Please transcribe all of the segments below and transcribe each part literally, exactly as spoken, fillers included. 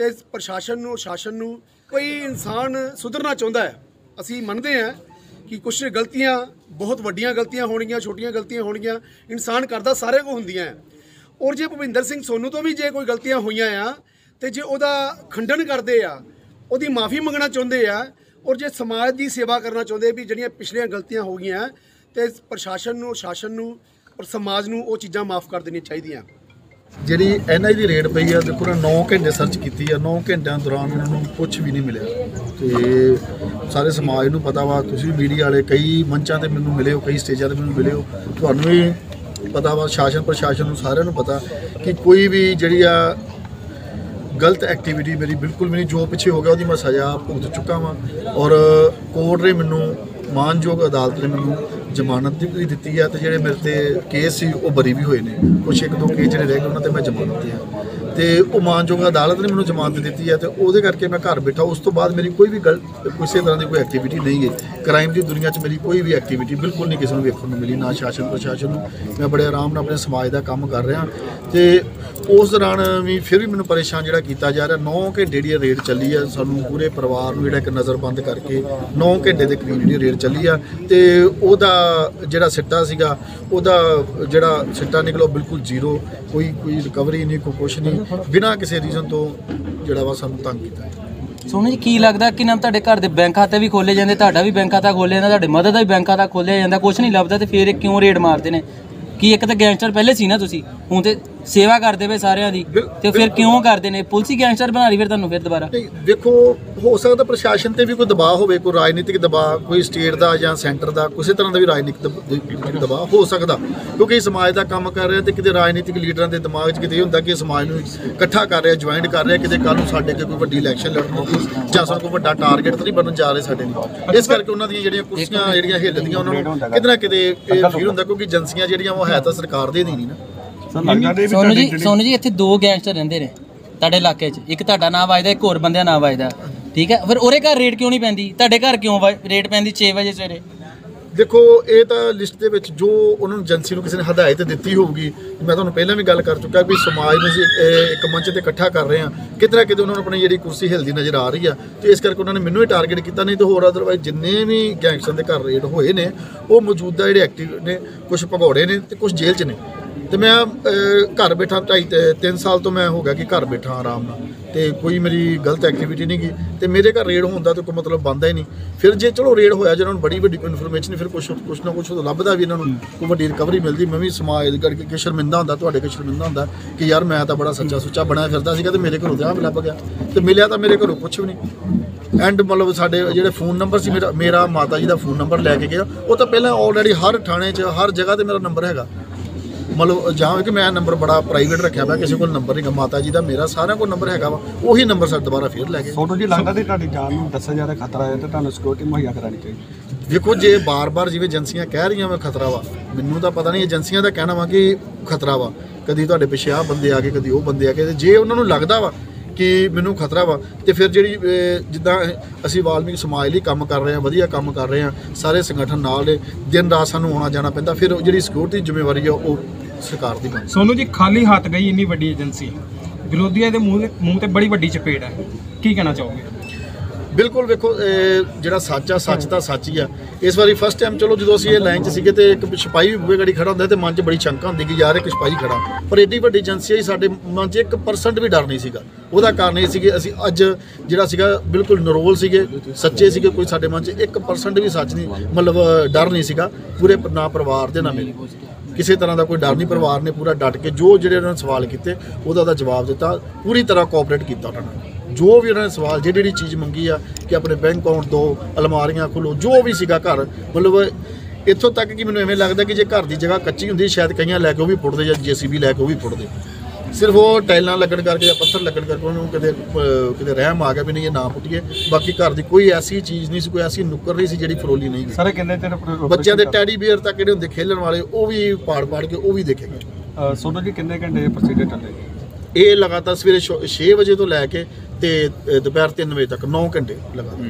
ਤੇ ਪ੍ਰਸ਼ਾਸਨ ਨੂੰ ਸ਼ਾਸਨ ਨੂੰ ਕੋਈ ਇਨਸਾਨ ਸੁਧਰਨਾ ਚਾਹੁੰਦਾ ਹੈ। ਅਸੀਂ ਮੰਨਦੇ ਹਾਂ ਕਿ ਕੁਝ ਗਲਤੀਆਂ ਬਹੁਤ ਵੱਡੀਆਂ ਗਲਤੀਆਂ ਹੋਣਗੀਆਂ, ਛੋਟੀਆਂ ਗਲਤੀਆਂ ਹੋਣਗੀਆਂ, ਇਨਸਾਨ ਕਰਦਾ ਸਾਰੇ ਕੋ ਹੁੰਦੀਆਂ ਹੈ। ਔਰ ਜੇ ਭੁਪਿੰਦਰ ਸਿੰਘ ਸੋਨੂ ਤੋਂ ਵੀ ਜੇ ਕੋਈ ਗਲਤੀਆਂ ਹੋਈਆਂ ਆ ਤੇ ਜੇ ਉਹਦਾ ਖੰਡਨ ਕਰਦੇ ਆ, ਉਹਦੀ ਮਾਫੀ ਮੰਗਣਾ ਚਾਹੁੰਦੇ ਆ, ਔਰ ਜੇ ਸਮਾਜ ਦੀ ਸੇਵਾ ਕਰਨਾ ਚਾਹੁੰਦੇ ਵੀ ਜਿਹੜੀਆਂ ਪਿਛਲੀਆਂ ਗਲਤੀਆਂ ਹੋ ਗਈਆਂ ਤੇ ਪ੍ਰਸ਼ਾਸਨ ਨੂੰ ਸ਼ਾਸਨ ਨੂੰ ਔਰ ਸਮਾਜ ਨੂੰ ਉਹ ਚੀਜ਼ਾਂ ਮਾਫ ਕਰ ਦੇਣੀਆਂ ਚਾਹੀਦੀਆਂ। ਜਿਹੜੀ ਐਨ ਆਈ ਦੀ ਰੇਡ ਪਈ ਆ, ਦੇਖੋ ਨਾ ਨੌ ਘੰਟੇ ਸਰਚ ਕੀਤੀ ਆ, ਨੌ ਘੰਟਿਆਂ ਦੌਰਾਨ ਉਹਨਾਂ ਨੂੰ ਕੁਝ ਵੀ ਨਹੀਂ ਮਿਲਿਆ। ਤੇ ਸਾਰੇ ਸਮਾਜ ਨੂੰ ਪਤਾ ਵਾ, ਤੁਸੀਂ ਮੀਡੀਆ ਵਾਲੇ ਕਈ ਮੰਚਾਂ ਤੇ ਮੈਨੂੰ ਮਿਲੇ ਹੋ, ਕਈ ਸਟੇਜਾਂ ਤੇ ਮੈਨੂੰ ਮਿਲੇ ਹੋ, ਤੁਹਾਨੂੰ ਵੀ ਪਤਾ ਵਾ, ਸ਼ਾਸਨ ਪ੍ਰਸ਼ਾਸਨ ਨੂੰ ਸਾਰਿਆਂ ਨੂੰ ਪਤਾ ਕਿ ਕੋਈ ਵੀ ਜਿਹੜੀ ਆ ਗਲਤ ਐਕਟੀਵਿਟੀ ਮੇਰੀ ਬਿਲਕੁਲ ਵੀ ਨਹੀਂ। ਜੋ ਪਿੱਛੇ ਹੋ ਗਿਆ ਉਹਦੀ ਮੈਂ ਸਜ਼ਾ ਭੁਗਤ ਚੁੱਕਾ ਵਾਂ ਔਰ ਕੋਰਟ ਨੇ ਮੈਨੂੰ, ਮਾਨਯੋਗ ਅਦਾਲਤ ਨੇ ਮੈਨੂੰ ਜ਼ਮਾਨਤ ਵੀ ਦਿੱਤੀ ਆ ਤੇ ਜਿਹੜੇ ਮੇਰੇ ਤੇ ਕੇਸ ਸੀ ਉਹ ਬਰੀ ਵੀ ਹੋਏ ਨੇ। ਕੁਛ ਇੱਕ ਦੋ ਕੇਸ ਜਿਹੜੇ ਰਹਿ ਗਏ ਉਹਨਾਂ ਤੇ ਮੈਂ ਜ਼ਮਾਨਤ ਤੇ ਆ ਤੇ ਉਹ ਮਾਨਯੋਗ ਅਦਾਲਤ ਨੇ ਮੈਨੂੰ ਜ਼ਮਾਨਤ ਦਿੱਤੀ ਆ ਤੇ ਉਹਦੇ ਕਰਕੇ ਮੈਂ ਘਰ ਬੈਠਾ। ਉਸ ਤੋਂ ਬਾਅਦ ਮੇਰੀ ਕੋਈ ਵੀ ਗਲ ਕਿਸੇ ਤਰ੍ਹਾਂ ਦੀ ਕੋਈ ਐਕਟੀਵਿਟੀ ਨਹੀਂ ਹੈ। ਕ੍ਰਾਈਮ ਦੀ ਦੁਨੀਆ 'ਚ ਮੇਰੀ ਕੋਈ ਵੀ ਐਕਟੀਵਿਟੀ ਬਿਲਕੁਲ ਨਹੀਂ ਕਿਸੇ ਨੂੰ ਵੇਖਣ ਨੂੰ ਮਿਲੀ, ਨਾ ਸ਼ਾਸਨ ਪ੍ਰਸ਼ਾਸਨ ਨੂੰ। ਮੈਂ ਬੜੇ ਆਰਾਮ ਨਾਲ ਆਪਣੇ ਸਮਾਜ ਦਾ ਕੰਮ ਕਰ ਰਿਹਾ ਤੇ ਉਸ ਦੌਰਾਨ ਵੀ ਫਿਰ ਵੀ ਮੈਨੂੰ ਪਰੇਸ਼ਾਨ ਜਿਹੜਾ ਕੀਤਾ ਜਾ ਰਿਹਾ। ਨੌ ਘੰਟੇ ਜਿਹੜੀ ਰੇਡ ਚੱਲੀ ਆ, ਸਾਨੂੰ ਪੂਰੇ ਪਰਿਵਾਰ ਨੂੰ ਜਿਹੜਾ ਇੱਕ ਨਜ਼ਰਬੰਦ ਕਰਕੇ ਨੌ ਘੰਟੇ ਦੇ ਕਰੀਬ ਜਿਹੜੀ ਰੇਡ ਚੱਲੀ ਆ ਤੇ ਉਹਦਾ ਜਿਹੜਾ ਸਿੱਟਾ ਸੀਗਾ, ਉਹਦਾ ਜਿਹੜਾ ਸਿੱਟਾ ਨਿਕਲੋ ਬਿਲਕੁਲ ਜ਼ੀਰੋ। ਕੋਈ ਕੋਈ ਰਿਕਵਰੀ ਨਹੀਂ, ਕੋਈ ਕੁਛ ਨਹੀਂ, ਬਿਨਾਂ ਕਿਸੇ ਰੀਜ਼ਨ ਤੋਂ ਜਿਹੜਾ ਵਾ ਸਾਨੂੰ ਤੰਗ ਕੀਤਾ। ਸੋਨੂੰ ਜੀ ਕੀ ਲੱਗਦਾ ਕਿ ਨਾਮ ਤੁਹਾਡੇ ਘਰ ਦੇ ਬੈਂਕ ਖਾਤੇ ਵੀ ਖੋਲੇ ਜਾਂਦੇ, ਤੁਹਾਡਾ ਵੀ ਬੈਂਕ ਖਾਤਾ ਖੋਲਿਆ ਜਾਂਦਾ, ਤੁਹਾਡੇ ਮਦਰ ਦਾ ਵੀ ਬੈਂਕ ਖਾਤਾ ਖੋਲਿਆ ਜਾਂਦਾ, ਕੁਛ ਨਹੀਂ ਲੱਭਦਾ ਤੇ ਫਿਰ ਕਿਉਂ ਰੇਡ ਮਾਰਦੇ ਨੇ? ਕਿ ਇੱਕ ਤਾਂ ਗੈਂਗਸਟਰ ਪਹਿਲੇ ਸੀ ਨਾ, ਤੁਸੀਂ ਹੁਣ ਤੇ ਸੇਵਾ ਕਰਦੇ ਪਏ ਸਾਰਿਆਂ ਦੀ, ਤੇ ਫਿਰ ਕਿਉਂ ਕਰਦੇ ਨੇ? ਪੁਲਿਸ ਹੀ ਗੈਂਗਸਟਰ ਬਣਾ ਰਹੀ ਫਿਰ ਤੁਹਾਨੂੰ ਫਿਰ ਦੁਬਾਰਾ? ਨਹੀਂ ਦੇਖੋ, ਹੋ ਸਕਦਾ ਪ੍ਰਸ਼ਾਸਨ ਤੇ ਵੀ ਕੋਈ ਦਬਾਅ ਹੋਵੇ, ਕੋਈ ਰਾਜਨੀਤਿਕ ਦਬਾਅ, ਕੋਈ ਸਟੇਟ ਦਾ ਜਾਂ ਸੈਂਟਰ ਦਾ, ਕਿਸੇ ਤਰ੍ਹਾਂ ਦਾ ਵੀ ਰਾਜਨੀਤਿਕ ਦਬਾਅ ਹੋ ਸਕਦਾ, ਕਿਉਂਕਿ ਸਮਾਜ ਦਾ ਕੰਮ ਕਰ ਰਿਹਾ ਤੇ ਕਿਤੇ ਰਾਜਨੀਤਿਕ ਲੀਡਰਾਂ ਦੇ ਦਿਮਾਗ 'ਚ ਕਿਤੇ ਹੁੰਦਾ ਕਿ ਸਮਾਜ ਨੂੰ ਇਕੱਠਾ ਕਰ ਰਿਹਾ, ਜੁਆਇੰਟ ਕਰ ਰਿਹਾ, ਕਿਤੇ ਕੱਲ੍ਹ ਨੂੰ ਸਾਡੇ ਅੱਗੇ ਕੋਈ ਵੱਡੀ ਇਲੈਕਸ਼ਨ ਲੜਨ ਹੋਊਗੀ ਜਾਂ ਸਾਨੂੰ ਕੋਈ ਵੱਡਾ ਟਾਰਗੇਟ ਤਾਂ ਨਹੀਂ ਬਣਨ ਜਾ ਰਹੇ ਸਾਡੇ ਲਈ। ਇਸ ਕਰਕੇ ਉਹਨਾਂ ਦੀਆਂ ਜਿਹੜੀਆਂ ਕੁਰਸੀਆਂ ਜਿਹੜੀਆਂ ਹਿੱਲਦੀਆਂ ਉਹਨਾਂ ਨੂੰ ਕਿਤੇ ਨਾ ਕਿਤੇ ਇਹ ਫੀਲ ਹੁੰਦਾ, ਕਿਉਂਕਿ ਏਜੰਸੀਆਂ ਜਿਹੜੀਆਂ ਉਹ ਹੈ ਤਾਂ ਸਰਕਾਰ ਦੇ ਨਹੀਂ ਨਾ। ਸੋਨੂੰ ਜੀ ਸੋਨੂੰ ਜੀ ਇੱਥੇ ਦੋ ਗੈਂਗਸਟਰ ਰਹਿੰਦੇ ਨੇ ਤੁਹਾਡੇ ਇਲਾਕੇ 'ਚ, ਇੱਕ ਤੁਹਾਡਾ ਨਾਮ ਵੱਜਦਾ, ਇੱਕ ਹੋਰ ਬੰਦਿਆਂ ਨਾਮ ਵੱਜਦਾ, ਠੀਕ ਹੈ? ਫਿਰ ਉਹਦੇ ਘਰ ਰੇਡ ਕਿਉਂ ਨਹੀਂ ਪੈਂਦੀ, ਤੁਹਾਡੇ ਘਰ ਕਿਉਂ ਰੇਡ ਪੈਂਦੀ ਛੇ ਵਜੇ ਸਵੇਰੇ? ਦੇਖੋ, ਇਹ ਤਾਂ ਲਿਸਟ ਦੇ ਵਿੱਚ ਜੋ ਉਹਨਾਂ ਨੂੰ ਏਜੰਸੀ ਨੂੰ ਕਿਸੇ ਨੇ ਹਦਾਇਤ ਦਿੱਤੀ ਹੋਊਗੀ। ਮੈਂ ਤੁਹਾਨੂੰ ਪਹਿਲਾਂ ਵੀ ਗੱਲ ਕਰ ਚੁੱਕਾ ਵੀ ਸਮਾਜ ਨੂੰ ਅਸੀਂ ਇੱਕ ਮੰਚ ਤੇ ਇਕੱਠਾ ਕਰ ਰਹੇ ਹਾਂ, ਕਿਤੇ ਨਾ ਕਿਤੇ ਉਹਨਾਂ ਨੂੰ ਆਪਣੀ ਜਿਹੜੀ ਕੁਰਸੀ ਹਿਲਦੀ ਨਜ਼ਰ ਆ ਰਹੀ ਆ ਤੇ ਇਸ ਕਰਕੇ ਉਹਨਾਂ ਨੇ ਮੈਨੂੰ ਹੀ ਟਾਰਗੇਟ ਕੀਤਾ। ਨਹੀਂ ਤਾਂ ਹੋਰ ਅਦਰਵਾਈਜ਼ ਜਿੰਨੇ ਵੀ ਗੈਂਗਸਟਰ ਦੇ ਘਰ ਰੇਡ ਹੋਏ ਨੇ ਉਹ ਮੌਜੂਦਾ ਜਿਹੜੇ ਐਕਟਿਵ ਨੇ, ਕੁਝ ਭਗੌੜੇ ਨੇ ਤੇ ਕੁਝ ਜੇਲ੍ਹ 'ਚ ਨੇ। ਤੇ ਮੈਂ ਘਰ ਬੈਠਾ ਢਾਈ ਤਿੰਨ ਸਾਲ ਤੋਂ ਮੈਂ ਹੋ ਗਿਆ ਕਿ ਘਰ ਬੈਠਾ ਆਰਾਮ ਨਾਲ, ਤੇ ਕੋਈ ਮੇਰੀ ਗਲਤ ਐਕਟੀਵਿਟੀ ਨਹੀਂ ਗਈ ਤੇ ਮੇਰੇ ਘਰ ਰੇਡ ਹੋਣ ਦਾ ਤਾਂ ਕੋਈ ਮਤਲਬ ਬਣਦਾ ਹੀ ਨਹੀਂ। ਫਿਰ ਜੇ ਚਲੋ ਰੇਡ ਹੋਇਆ ਜਿਹਨਾਂ ਨੂੰ ਬੜੀ ਵੱਡੀ ਕੋਈ ਇਨਫੋਰਮੇਸ਼ਨ, ਫਿਰ ਕੁਛ ਕੁਛ ਨਾ ਕੁਛ ਲੱਭਦਾ ਵੀ ਇਹਨਾਂ ਨੂੰ, ਕੋਈ ਵੱਡੀ ਰਿਕਵਰੀ ਮਿਲਦੀ। ਮੈਂ ਵੀ ਸਮਾਜ ਕਰਕੇ ਕਿ ਸ਼ਰਮਿੰਦਾ ਹੁੰਦਾ, ਤੁਹਾਡੇ ਕੋਲ ਸ਼ਰਮਿੰਦਾ ਹੁੰਦਾ ਕਿ ਯਾਰ ਮੈਂ ਤਾਂ ਬੜਾ ਸੱਚਾ ਸੁੱਚਾ ਬਣਿਆ ਫਿਰਦਾ ਸੀਗਾ ਤੇ ਮੇਰੇ ਘਰੋਂ ਤਾਂ ਆਹ ਵੀ ਲੱਭ ਗਿਆ ਤੇ ਮਿਲਿਆ ਤਾਂ ਮੇਰੇ ਘਰੋਂ ਕੁਛ ਵੀ ਨਹੀਂ। ਐਂਡ ਮਤਲਬ ਸਾਡੇ ਜਿਹੜੇ ਫੋਨ ਨੰਬਰ ਸੀ, ਮੇਰਾ ਮੇਰਾ ਮਾਤਾ ਜੀ ਦਾ ਫੋਨ ਨੰਬਰ ਲੈ ਕੇ ਗਿਆ, ਉਹ ਤਾਂ ਪਹਿਲਾਂ ਆਲਰੇਡੀ ਹਰ ਥਾਣੇ 'ਚ ਹਰ ਜਗ੍ਹਾ 'ਤੇ ਮੇਰਾ ਨੰਬਰ ਹੈਗਾ। ਮਤਲਬ ਜਾਂ ਕਿ ਮੈਂ ਨੰਬਰ ਬੜਾ ਪ੍ਰਾਈਵੇਟ ਰੱਖਿਆ ਵਾ, ਕਿਸੇ ਕੋਲ ਨੰਬਰ ਨਹੀਂ ਗਾ। ਮਾਤਾ ਜੀ ਦਾ ਮੇਰਾ ਸਾਰਿਆਂ ਕੋਲ ਨੰਬਰ ਹੈਗਾ ਵਾ, ਉਹੀ ਨੰਬਰ ਸਰ ਦੁਬਾਰਾ ਫੇਰ ਲੈ ਗਏ। ਫੋਟੋ ਜੀ ਲੱਗਦਾ ਤੇ ਤੁਹਾਡੀ ਜਾਨ ਨੂੰ ਦੱਸਿਆ ਜਾ ਰਿਹਾ ਖਤਰਾ ਹੈ ਤੇ ਤੁਹਾਨੂੰ ਸਿਕਿਉਰਿਟੀ ਮੁਹੱਈਆ ਕਰਾਉਣੀ ਚਾਹੀਦੀ। ਦੇਖੋ, ਜੇ ਬਾਰ-ਬਾਰ ਜਿਵੇਂ ਏਜੰਸੀਆਂ ਕਹਿ ਰਹੀਆਂ ਵਾ ਖਤਰਾ ਵਾ, ਮੈਨੂੰ ਤਾਂ ਪਤਾ ਨਹੀਂ, ਏਜੰਸੀਆਂ ਦਾ ਕਹਿਣਾ ਵਾ ਕਿ ਖਤਰਾ ਵਾ, ਕਦੀ ਤੁਹਾਡੇ ਪਿੱਛੇ ਆਹ ਬੰਦੇ ਆ ਗਏ, ਕਦੀ ਉਹ ਬੰਦੇ ਆ ਗਏ। ਜੇ ਉਹਨਾਂ ਨੂੰ ਲੱਗਦਾ ਵਾ ਕਿ ਮੈਨੂੰ ਖਤਰਾ ਵਾ ਤੇ ਫਿਰ ਜਿਹੜੀ ਜਿੱਦਾਂ ਅਸੀਂ ਵਾਲਮੀਕ ਸਮਾਜ ਲਈ ਕੰਮ ਕਰ ਰਹੇ ਹਾਂ, ਵਧੀਆ ਕੰਮ ਕਰ ਰਹੇ ਹਾਂ, ਸਾਰੇ ਸੰਗਠਨ ਨਾਲ ਨੇ, ਦਿਨ ਰਾਤ ਸਾਨੂੰ ਆਉਣਾ ਜਾਣਾ ਪੈਂਦਾ, ਫਿਰ ਜਿਹੜੀ ਸਿਕਿਉਰਿਟੀ ਜ਼ਿੰਮੇਵਾਰੀ ਆ ਉਹ ਸਰਕਾਰ ਦੀ ਬਣਦੀ। ਸੋਨੂੰ ਜੀ ਖਾਲੀ ਹੱਥ ਗਈ ਇੰਨੀ ਵੱਡੀ ਏਜੰਸੀ, ਵਿਰੋਧੀਆਂ ਦੇ ਮੂੰਹ ਮੂੰਹ ਤੇ ਬੜੀ ਵੱਡੀ ਚਪੇੜ ਹੈ, ਕੀ ਕਹਿਣਾ ਚਾਹੋਗੇ? ਬਿਲਕੁਲ, ਵੇਖੋ ਜਿਹੜਾ ਸੱਚ ਆ, ਸੱਚ ਤਾਂ ਸੱਚ ਹੀ ਆ। ਇਸ ਵਾਰੀ ਫਸਟ ਟਾਈਮ ਚਲੋ ਜਦੋਂ ਅਸੀਂ ਇਹ ਲਾਈਨ 'ਚ ਸੀਗੇ ਤੇ ਇੱਕ ਸਿਪਾਹੀ ਵੀ ਬੂਹੇ ਗਾੜੀ ਖੜਾ ਹੁੰਦਾ ਤੇ ਮਨ 'ਚ ਬੜੀ ਸ਼ੰਕਾ ਹੁੰਦੀ ਕਿ ਯਾਰ ਇੱਕ ਸਿਪਾਹੀ ਖੜਾ, ਪਰ ਐਡੀ ਵੱਡੀ ਏਜੰਸੀ ਆਈ ਸਾਡੇ ਮਨ 'ਚ ਇੱਕ ਪਰਸੈਂਟ ਵੀ ਡਰ ਨਹੀਂ ਸੀਗਾ। ਉਹਦਾ ਕਾਰਨ ਇਹ ਸੀਗੇ ਅਸੀਂ ਅੱਜ ਜਿਹੜਾ ਸੀਗਾ ਬਿਲਕੁਲ ਨਰੋਲ ਸੀਗੇ, ਸੱਚੇ ਸੀਗੇ, ਕੋਈ ਸਾਡੇ ਮਨ 'ਚ ਇੱਕ ਪਰਸੈਂਟ ਵੀ ਸੱਚ ਨਹੀਂ, ਮਤਲਬ ਡਰ ਨਹੀਂ ਸੀਗਾ। ਪੂਰੇ ਨਾ ਪਰਿਵਾਰ ਦੇ ਨਾ ਮੇਰੇ ਕਿਸੇ ਤਰ੍ਹਾਂ ਦਾ ਕੋਈ ਡਰ ਨਹੀਂ। ਪਰਿਵਾਰ ਨੇ ਪੂਰਾ ਡਟ ਕੇ ਜੋ ਜਿਹੜੇ ਉਹਨਾਂ ਨੇ ਸਵਾਲ ਕੀਤੇ ਉਹਦਾ ਉਹਦਾ ਜਵਾਬ ਦਿੱਤਾ, ਪੂਰੀ ਤਰ੍ਹਾਂ ਕੋਆਪਰੇਟ ਕੀਤਾ ਉਹਨਾਂ ਨੇ। ਜੋ ਵੀ ਉਹਨਾਂ ਨੇ ਸਵਾਲ ਜਿਹੜੀ ਜਿਹੜੀ ਚੀਜ਼ ਮੰਗੀ ਆ ਕਿ ਆਪਣੇ ਬੈਂਕ ਅਕਾਊਂਟ ਦਿਓ, ਅਲਮਾਰੀਆਂ ਖੋਲ੍ਹੋ, ਜੋ ਵੀ ਸੀਗਾ ਘਰ, ਮਤਲਬ ਇੱਥੋਂ ਤੱਕ ਕਿ ਮੈਨੂੰ ਐਵੇਂ ਲੱਗਦਾ ਕਿ ਜੇ ਘਰ ਦੀ ਜਗ੍ਹਾ ਕੱਚੀ ਹੁੰਦੀ ਸ਼ਾਇਦ ਕਈਆਂ ਲੈ ਕੇ ਉਹ ਵੀ ਪੁੱਟਦੇ ਜਾਂ ਜੇ ਸੀ ਬੀ ਲੈ ਕੇ ਉਹ ਵੀ ਪੁੱਟਦੇ। ਸਿਰਫ ਉਹ ਟਾਈਲਾਂ ਲੱਗਣ ਕਰਕੇ ਜਾਂ ਪੱਥਰ ਲੱਗਣ ਕਰਕੇ ਉਹਨੂੰ ਕਿਤੇ ਕਿਤੇ ਰਹਿਮ ਆ ਗਿਆ ਵੀ ਨਹੀਂ ਇਹ ਨਾ ਪੁੱਟੀਏ। ਬਾਕੀ ਘਰ ਦੀ ਕੋਈ ਐਸੀ ਚੀਜ਼ ਨਹੀਂ ਸੀ, ਕੋਈ ਐਸੀ ਨੁੱਕਰ ਨਹੀਂ ਸੀ ਜਿਹੜੀ ਫਰੋਲੀ ਨਹੀਂ ਗਈ। ਸਾਰੇ ਕਹਿੰਦੇ ਤੇ ਬੱਚਿਆਂ ਦੇ ਟੈਡੀ ਬੀਅਰ ਤੱਕ ਜਿਹੜੇ ਹੁੰਦੇ ਖੇਲਣ ਵਾਲੇ ਉਹ ਵੀ ਪਾੜ ਪਾੜ ਕੇ ਉਹ ਵੀ ਦੇਖੇ ਗਏ। ਸੋਨੂੰ ਜੀ ਕਿੰਨੇ ਘੰਟੇ ਪ੍ਰੋਸੀਜਰ ਚੱਲੇ? ਇਹ ਲਗਾਤਾਰ ਸਵੇਰੇ ਛੇ ਵਜੇ ਤੋਂ ਲੈ ਕੇ ਤੇ ਦੁਪਹਿਰ ਤਿੰਨ ਵਜੇ ਤੱਕ ਨੌ ਘੰਟੇ ਲਗਾਤਾਰ।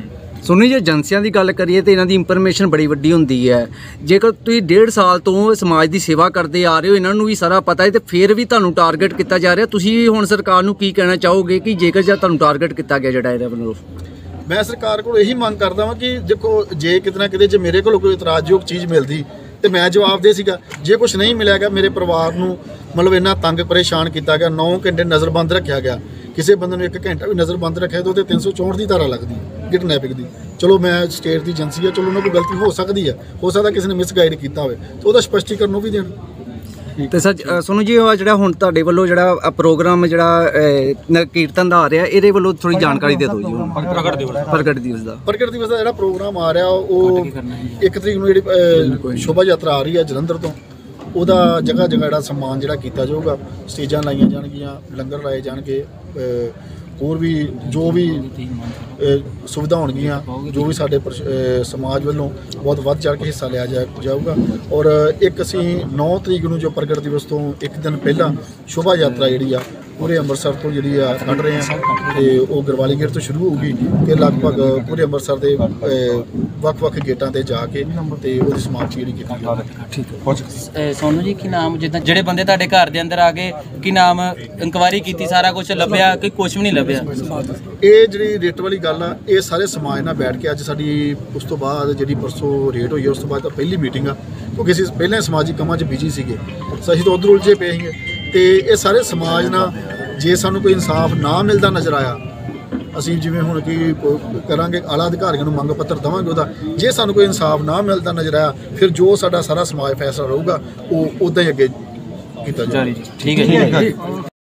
ਸੁਣੀ ਜੇ ਏਜੰਸੀਆਂ ਦੀ ਗੱਲ ਕਰੀਏ ਤੇ ਇਹਨਾਂ ਦੀ ਇੰਫੋਰਮੇਸ਼ਨ ਬੜੀ ਵੱਡੀ ਹੁੰਦੀ ਹੈ। ਜੇਕਰ ਤੁਸੀਂ ਡੇਢ ਸਾਲ ਤੋਂ ਸਮਾਜ ਦੀ ਸੇਵਾ ਕਰਦੇ ਆ ਰਹੇ ਹੋ, ਇਹਨਾਂ ਨੂੰ ਵੀ ਸਾਰਾ ਪਤਾ ਹੈ ਤੇ ਫਿਰ ਵੀ ਤੁਹਾਨੂੰ ਟਾਰਗੇਟ ਕੀਤਾ ਜਾ ਰਿਹਾ, ਤੁਸੀਂ ਹੁਣ ਸਰਕਾਰ ਨੂੰ ਕੀ ਕਹਿਣਾ ਚਾਹੋਗੇ ਕਿ ਜੇਕਰ ਜਾਂ ਤੁਹਾਨੂੰ ਟਾਰਗੇਟ ਕੀਤਾ ਗਿਆ ਜਿਹੜਾ ਇਹਦੇ ਵੱਲੋਂ? ਮੈਂ ਸਰਕਾਰ ਕੋਲ ਇਹੀ ਮੰਗ ਕਰਦਾ ਹਾਂ ਕਿ ਦੇਖੋ, ਜੇ ਕਿਤੇ ਨਾ ਕਿਤੇ ਜੇ ਮੇਰੇ ਕੋਲ ਕੋਈ ਇਤਰਾਜ਼ਯੋਗ ਚੀਜ਼ ਮਿਲਦੀ ਤੇ ਮੈਂ ਜਵਾਬ ਦੇ ਸੀਗਾ। ਜੇ ਕੁਝ ਨਹੀਂ ਮਿਲਿਆ ਗਿਆ, ਮੇਰੇ ਪਰਿਵਾਰ ਨੂੰ ਮਤਲਬ ਇੰਨਾ ਤੰਗ ਪਰੇਸ਼ਾਨ ਕੀਤਾ ਗਿਆ, ਨੌ ਘੰਟੇ ਨਜ਼ਰਬੰਦ ਰੱਖਿਆ ਗਿਆ, ਕਿਸੇ ਬੰਦੇ ਨੂੰ ਇੱਕ ਘੰਟਾ ਵੀ ਨਜ਼ਰਬੰਦ ਰੱਖਿਆ ਤਾਂ ਉਹਦੇ ਤਿੰਨ ਸੌ ਚੌਂਹਠ ਦੀ ਧਾਰਾ ਲੱਗਦੀ ਕਿਡਨੈਪਿੰਗ ਦੀ। ਚਲੋ ਮੈਂ ਸਟੇਟ ਦੀ ਏਜੰਸੀ ਆ, ਚਲੋ ਉਹਨਾਂ ਕੋਲ ਗਲਤੀ ਹੋ ਸਕਦੀ ਹੈ, ਹੋ ਸਕਦਾ ਕਿਸੇ ਨੇ ਮਿਸਗਾਈਡ ਕੀਤਾ ਹੋਵੇ, ਤਾਂ ਉਹਦਾ ਸਪਸ਼ਟੀਕਰਨ ਉਹ ਵੀ ਦੇਣ। ਤੇ ਸਰ ਸੁਣੋ ਜੀ, ਉਹ ਜਿਹੜਾ ਹੁਣ ਤੁਹਾਡੇ ਵੱਲੋਂ ਜਿਹੜਾ ਪ੍ਰੋਗਰਾਮ ਜਿਹੜਾ ਅਹ, ਕੀਰਤਨ ਦਾ ਆ ਰਿਹਾ, ਇਹਦੇ ਵੱਲੋਂ ਥੋੜੀ ਜਾਣਕਾਰੀ ਦੇ ਦਿਓ ਜੀ। ਪ੍ਰਗਟ ਦਿਵਸ ਪ੍ਰਗਟ ਦਿਵਸ ਦਾ ਪ੍ਰਗਟ ਦਿਵਸ ਦਾ ਜਿਹੜਾ ਪ੍ਰੋਗਰਾਮ ਆ ਰਿਹਾ, ਉਹ ਇੱਕ ਤਰੀਕ ਨੂੰ ਜਿਹੜੀ ਅਹ, ਸ਼ੋਭਾ ਯਾਤਰਾ ਆ ਰਹੀ ਹੈ ਜਲੰਧਰ ਤੋਂ, ਉਹਦਾ ਜਗ੍ਹਾ ਜਗ੍ਹਾ ਜਿਹੜਾ ਸਨਮਾਨ ਜਿਹੜਾ ਕੀਤਾ ਜਾਊਗਾ, ਸਟੇਜਾਂ ਲਾਈਆਂ ਜਾਣਗੀਆਂ, ਲੰਗਰ ਲਾਏ ਜਾਣਗੇ, ਹੋਰ ਵੀ ਜੋ ਵੀ ਸੁਵਿਧਾ ਹੋਣਗੀਆਂ, ਜੋ ਵੀ ਸਾਡੇ ਸਮਾਜ ਵੱਲੋਂ ਬਹੁਤ ਵੱਧ ਚੜ੍ਹ ਕੇ ਹਿੱਸਾ ਲਿਆ ਜਾ ਜਾਊਗਾ। ਔਰ ਇੱਕ ਅਸੀਂ ਨੌ ਤਰੀਕ ਨੂੰ ਜੋ ਪ੍ਰਗਟ ਦਿਵਸ ਤੋਂ ਇੱਕ ਦਿਨ ਪਹਿਲਾਂ ਸ਼ੋਭਾ ਯਾਤਰਾ ਜਿਹੜੀ ਆ ਪੂਰੇ ਅੰਮ੍ਰਿਤਸਰ ਤੋਂ ਜਿਹੜੀ ਆ ਕੱਢ ਰਹੇ ਆ, ਤੇ ਉਹ ਗਰਵਾਲੀ ਗੇਟ ਤੋਂ ਸ਼ੁਰੂ ਹੋਊਗੀ ਤੇ ਲਗਭਗ ਪੂਰੇ ਅੰਮ੍ਰਿਤਸਰ ਦੇ ਵੱਖ-ਵੱਖ ਗੇਟਾਂ ਤੇ ਜਾ ਕੇ ਤੇ ਉਹਦੀ ਸਮਾਪਤੀ ਜਿਹੜੀ ਕੀਤੀ ਜਾਊਗੀ। ਠੀਕ ਹੈ। ਸੋਨੂ ਜੀ, ਕੀ ਨਾਮ ਜਿੱਦਾਂ ਜਿਹੜੇ ਬੰਦੇ ਤੁਹਾਡੇ ਘਰ ਦੇ ਅੰਦਰ ਆ ਗਏ, ਕੀ ਨਾਮ ਇਨਕੁਆਇਰੀ ਕੀਤੀ, ਸਾਰਾ ਕੁਝ ਲੱਭਿਆ ਕਿ ਕੁਝ ਵੀ ਨਹੀਂ ਲੱਭਿਆ? ਇਹ ਜਿਹੜੀ ਰੇਟ ਵਾਲੀ ਗੱਲ ਆ, ਇਹ ਸਾਰੇ ਸਮਾਜ ਨਾਲ ਬੈਠ ਕੇ ਅੱਜ ਸਾਡੀ ਉਸ ਤੋਂ ਬਾਅਦ ਜਿਹੜੀ ਪਰਸੋਂ ਰੇਟ ਹੋਈ, ਉਸ ਤੋਂ ਬਾਅਦ ਤਾਂ ਪਹਿਲੀ ਮੀਟਿੰਗ ਆ, ਕਿਉਂਕਿ ਅਸੀਂ ਪਹਿਲਾਂ ਸਮਾਜਿਕ ਕੰਮਾਂ 'ਚ ਬਿਜੀ ਸੀਗੇ, ਅਸੀਂ ਤਾਂ ਉੱਧਰ ਉਲਝੇ ਪਏ ਸੀਗੇ। ਤੇ ਇਹ ਸਾਰੇ ਸਮਾਜ ਨਾਲ ਜੇ ਸਾਨੂੰ ਕੋਈ ਇਨਸਾਫ ਨਾ ਮਿਲਦਾ ਨਜ਼ਰ ਆਇਆ, ਅਸੀਂ ਜਿਵੇਂ ਹੁਣ ਕੀ ਕਰਾਂਗੇ, ਆਲਾ ਅਧਿਕਾਰੀਆਂ ਨੂੰ ਮੰਗ ਪੱਤਰ ਦੇਵਾਂਗੇ ਉਹਦਾ। ਜੇ ਸਾਨੂੰ ਕੋਈ ਇਨਸਾਫ ਨਾ ਮਿਲਦਾ ਨਜ਼ਰ ਆਇਆ, ਫਿਰ ਜੋ ਸਾਡਾ ਸਾਰਾ ਸਮਾਜ ਫੈਸਲਾ ਰਹੂਗਾ ਉਹ ਉੱਦਾਂ ਹੀ ਅੱਗੇ ਕੀਤਾ ਜਾਊਗਾ। ਠੀਕ ਹੈ ਜੀ।